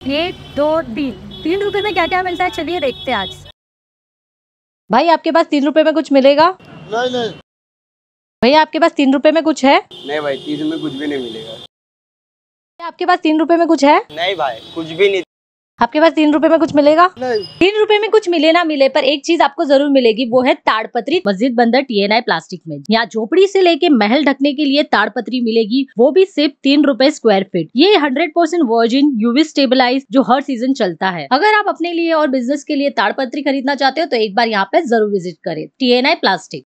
एक दो तीन 3 रुपए में क्या क्या मिलता है, चलिए देखते हैं आज। भाई आपके पास 3 रुपए में कुछ मिलेगा? नहीं नहीं। भैया आपके पास 3 रुपए में कुछ है? नहीं भाई, 30 में कुछ भी नहीं मिलेगा। आपके पास 3 रुपए में कुछ है? नहीं भाई, कुछ भी नहीं। आपके पास 3 रुपए में कुछ मिलेगा? नहीं। 3 रुपए में कुछ मिले ना मिले, पर एक चीज आपको जरूर मिलेगी, वो है ताड़पत्री मस्जिद बंदर TNI प्लास्टिक में। यहाँ झोपड़ी से लेके महल ढकने के लिए ताड़पत्री मिलेगी, वो भी सिर्फ 3 रुपए स्क्वायर फीट। ये 100% वर्जिन UV स्टेबलाइज जो हर सीजन चलता है। अगर आप अपने लिए और बिजनेस के लिए ताड़पत्री खरीदना चाहते हो तो एक बार यहाँ पे जरूर विजिट करें। TNI plastic.